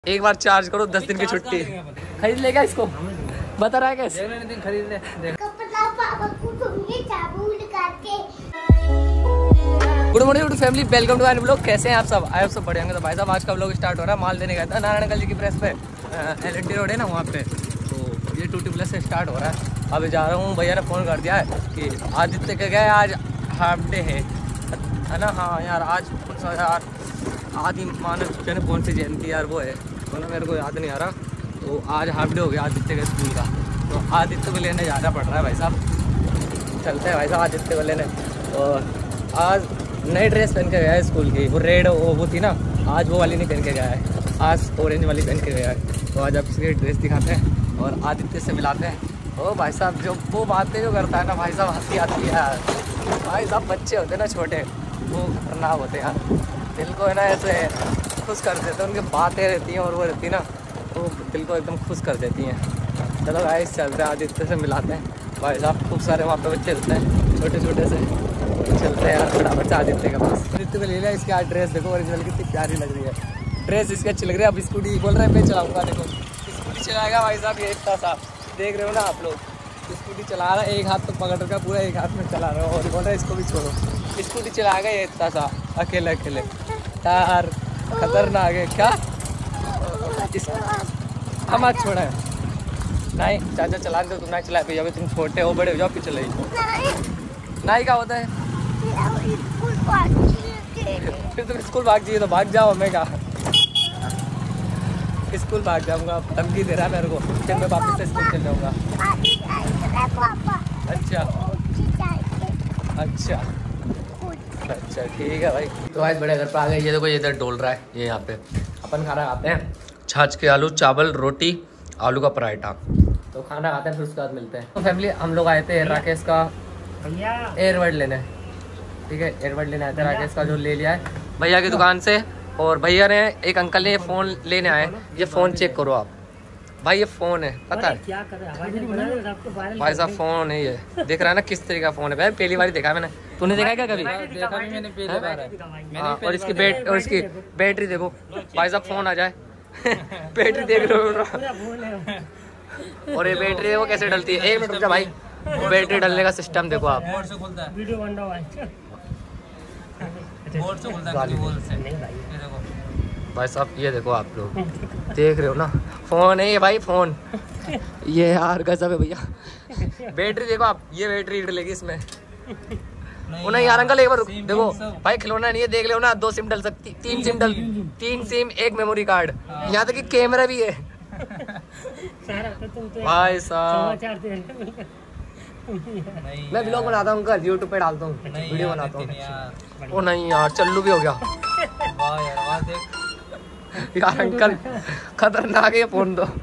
एक बार चार्ज करो 10 दिन की छुट्टी। खरीद लेगा इसको, बता रहा है कैसे खरीद ले। Good morning family, welcome to my vlog. कैसे हैं आप सब? आए सब बढ़िया होंगे। तो भाई साहब आज का व्लॉग स्टार्ट हो रहा है। माल देने गया था नारायणगंज जी की प्रेस पे, LNT रोड है ना वहाँ पे। तो ये 2T+ से स्टार्ट हो रहा है। अभी जा रहा हूँ, भैया ने फ़ोन कर दिया है कि आदित्य के गए आज हाफ डे है ना। हाँ यार आज यार आदि मानव जन कौन सी जयंती यार वो है, तो ना मेरे को याद नहीं आ रहा। तो आज हाफ डे हो गया आदित्य के स्कूल का, तो आदित्य को लेने जाना पड़ रहा है भाई साहब। चलते हैं भाई साहब आदित्य को लेने। और आज नई ड्रेस पहन के गया है स्कूल की, वो रेड वो थी ना, आज वो वाली नहीं पहन के गया है, आज ऑरेंज वाली पहन के गया है। तो आज आप इसकी ड्रेस दिखाते हैं और आदित्य से मिलाते हैं। ओ भाई साहब जो वो बातें जो करता है ना भाई साहब, हंसी आती है यार। भाई साहब बच्चे होते हैं ना छोटे, वो खतरनाक होते हैं यार, दिल को है ना ऐसे खुश कर देते हैं। उनकी बातें रहती हैं और वो रहती है ना, तो दिल को एकदम खुश कर देती हैं। चलो गाइस चलते हैं आदित्य से मिलाते हैं। भाई साहब खूब सारे वहाँ पे बच्चे रहते हैं छोटे छोटे से। चलते हैं यार फटाफट से आदित्य के पास। आदित्य को ले लिया, इसकी आज ड्रेस देखो ओरिजिनल कितनी प्यारी लग रही है। ड्रेस इसकी अच्छी लग रही है। अब स्कूटी बोल रहे हैं मैं चलाऊँगा, देखो स्कूटी चलाएगा भाई साहब। ये इतना सा देख रहे हो ना आप लोग, स्कूटी चला रहा है, एक हाथ तो पकड़ रखा पूरा, एक हाथ में चला रहा है और बोल रहा है इसको भी छोड़ो। स्कूटी चलाएगा ये इतना सा अकेले अकेले यार, खतरनाक है क्या। हम आज छोड़ा है नहीं, चाचा चला दो, तुम नहीं चला भैया, तुम छोटे हो बड़े हो जाओ फिर चलाइए। नहीं क्या होता है, फिर तुम स्कूल भाग जाइए तो भाग जाओ। मैं कहा स्कूल भाग जाऊंगा, धमकी दे रहा है मेरे को, फिर मैं वापस से स्कूल चल जाऊंगा। अच्छा अच्छा अच्छा ठीक है भाई। तो आज बड़े घर पे आ गए। ये देखो ये इधर डोल रहा है, ये यहाँ पे अपन खाना खाते हैं, छाछ के आलू चावल रोटी आलू का पराठा। तो खाना खाते हैं फिर उसके बाद मिलते हैं। तो फैमिली हम लोग आए थे राकेश का एयरबड लेने, ठीक है एयरबड लेने आए थे राकेश का, जो ले लिया है भैया की दुकान से। और भैया ने एक अंकल ने फ़ोन लेने आए, ये फ़ोन चेक करो आप भाई, ये फ़ोन है पता है क्या कर रहा है भाई साहब, फ़ोन है ये, देख रहा है ना किस तरीके का फ़ोन है भाई, पहली बार देखा है मैंने। तूने देखा है क्या कभी? देखा भी मैंने पहली बार है। और इसकी बैटरी देखो भाई साहब, फ़ोन आ जाए बैटरी देख रहे हो। और ये बैटरी है वो कैसे डलती है, 1 मिनट रुक जा भाई, बैटरी डलने का सिस्टम देखो आप। भाई साहब ये देखो आप लोग देख रहे हो ना, फ़ोन है ये भाई फ़ोन, ये यार गजब है भैया। बैटरी देखो आप, ये बैटरी डलेगी इसमें। वो नहीं यार अंकल एक बार देखो भाई, खिलौना नहीं है, देख लो ना, 2 सिम डल सकती, 3 सिम 1 मेमोरी कार्ड, यहाँ तक कि कैमरा भी है भाई साहब। मैं व्लॉग बनाता हूँ अंकल, यूट्यूब पे डालता हूँ, वीडियो बनाता हूँ। ओ नहीं यार चल्लू भी हो गया यार अंकल, खतरनाक है फोन तो।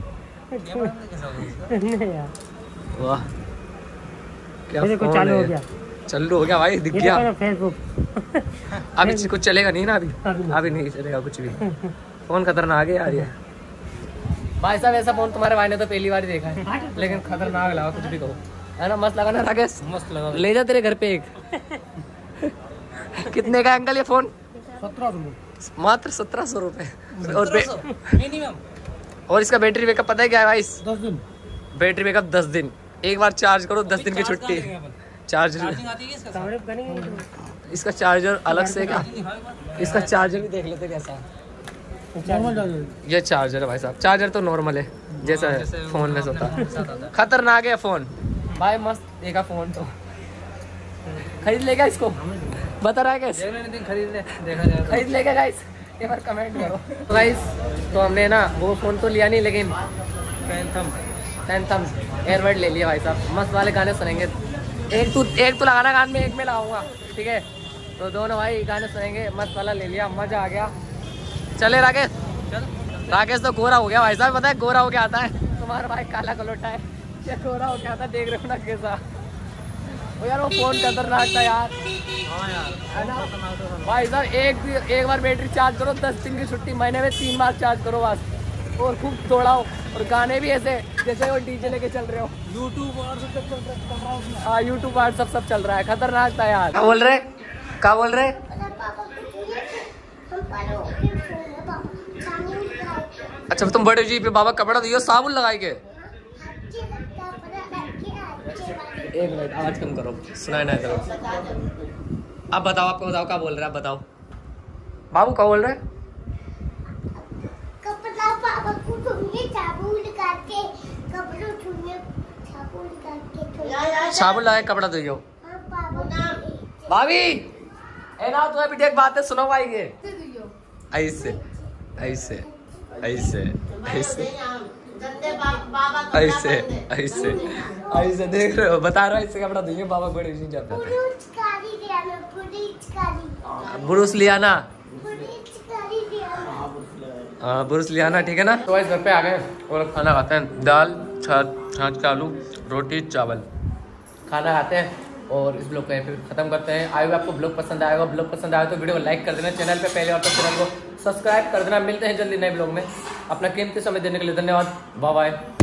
वाह क्या फोन चालू हो गया, चालू हो गया भाई, दिख गया अभी कुछ चलेगा नहीं ना, अभी नहीं चलेगा कुछ भी। फोन खतरनाक है यार ये भाई साहब। ऐसा फोन तुम्हारे भाई ने तो पहली बार ही देखा है, लेकिन खतरनाक लगा, कुछ भी कहो है ना। मस्त लगा ना राकेश? मस्त लगा। ले जा तेरे घर पे एक कितने का अंकल ये फोन? 1700 मात्र 1700 रुपए। और इसका बैटरी बैकअप पता है क्या है भाई? 10 दिन बैटरी बैकअप, 10 दिन। एक बार चार्ज करो 10 दिन की छुट्टी। चार्जर इसका चार्जर अलग से क्या, इसका चार्जर भी देख लेते कैसा है। ये चार्जर है भाई साहब, चार्जर तो नॉर्मल है जैसा है फोन में होता। खतरनाक है फोन भाई, मस्त देखा फोन तो। खरीद लेगा इसको, बता रहा है कैसे खरीद लेगा गाइस, एक बार कमेंट करो। तो गाइस तो हमने ना वो फ़ोन तो लिया नहीं, लेकिन पैंथम एयरबड ले लिया भाई साहब। मस्त वाले गाने सुनेंगे, एक तो लगाना कान में, एक में लगाऊंगा, ठीक है। तो दोनों भाई गाने सुनेंगे, मस्त वाला ले लिया, मज़ा आ गया। चले राकेश तो गोरा हो गया भाई साहब, पता है गोरा हो गया आता है, तुम्हारा भाई काला कलोटा है, क्या गोरा हो गया आता, देख रहे हो ना कैसा। वो यार वो फ़ोन खतरनाक था यार। हाँ यार भाई साहब, एक बार बैटरी चार्ज करो 10 दिन की छुट्टी, महीने में 3 बार चार्ज करो बस, और खूब दौड़ाओ। और गाने भी ऐसे जैसे वो डीजे लेके चल रहे हो, यूट्यूब और हाँ यूट्यूब और सब चल रहा है, खतरनाक था यार। क्या बोल रहे अच्छा तुम बड़े जी पे बाबा कपड़ा दियो साबुन लगाई के। एक मिनट आवाज कम करो, सुनाई ना करो। अब बताओ, आपको बताओ क्या बोल रहे हैं, आप बताओ बाबू क्या बोल रहे हैं। कपड़ा पापा को छूने साबुन करके कपड़ों छूने साबुन करके साबुन लगाए कपड़ा धोइयो। भाभी ए ना तो अभी देख बातें सुनो भाई के ऐसे ऐसे ऐसे ऐसे ऐसे ऐसे ऐसे देख रहे हो, बता रहा है इससे कपड़ा धोइए बाबा बड़े नहीं जाता है। ब्रूस लियाना, हाँ ब्रूस लियाना, ठीक है ना। तो इस घर पे आ गए और खाना खाते हैं, दाल छाछ का आलू रोटी चावल खाना खाते हैं और इस ब्लॉग को यहीं पे खत्म करते हैं। आई होप आपको ब्लॉग पसंद आएगा, ब्लॉग पसंद आए तो वीडियो को लाइक कर देना, चैनल पे पहले और तो चैनल को सब्सक्राइब कर देना। मिलते हैं जल्दी नए ब्लॉग में। अपना कीमती समय देने के लिए धन्यवाद, बाय बाय।